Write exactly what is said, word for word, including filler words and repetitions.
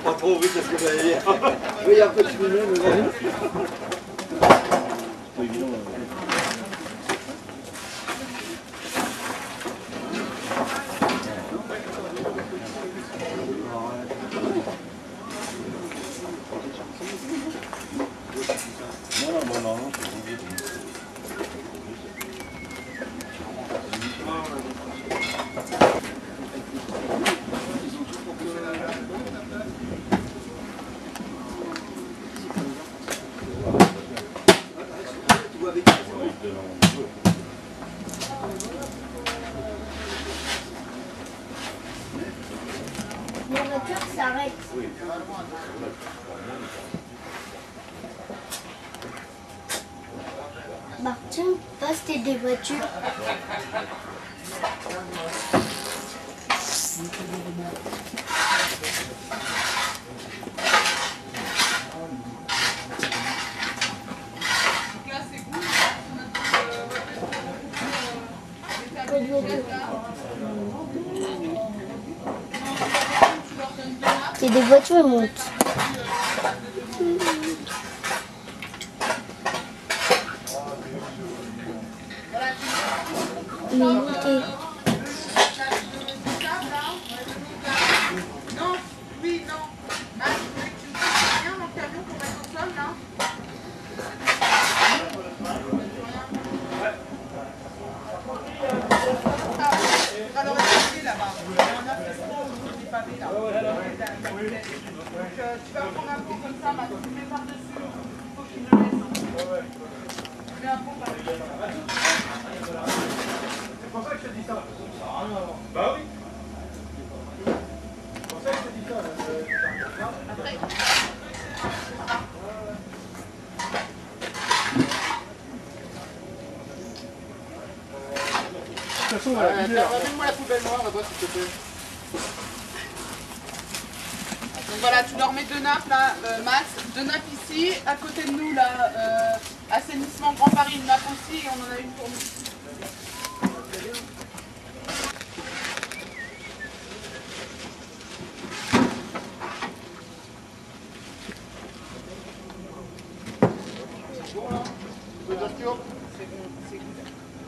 Pas trop vite, c'est ce que j'allais dire. Oui, il y a un peu de cheminée, mais bon. C'est évident. Non, non, bon, non, non, c'est bon. La voiture s'arrête. Martin, passe tes des voitures. C'est des voitures, elles montent. Mais montez. Non, oui, non. Ah, tu veux que tu me fasses rien dans le camion pour mettre au sol, là? Ah, alors, il là-bas. Il y a un affaissement au niveau des pavés, là. Donc, euh, tu vas prendre un pot comme ça, bah, tu le mets par-dessus. Il faut qu'il le laisse. Tu mets un pot par-dessus. C'est pour ça que je te dis ça. Bah oui. C'est pour ça que je te dis ça. Après. De toute façon, on va la vider. Ramène-moi la poubelle noire là-bas, s'il te plaît. Donc voilà, tu leur mets deux nappes là, euh, Max, deux nappes ici, à côté de nous là, euh, assainissement Grand Paris, une nappe aussi, et on en a une pour nous. C'est bon là? C'est bon, c'est bon.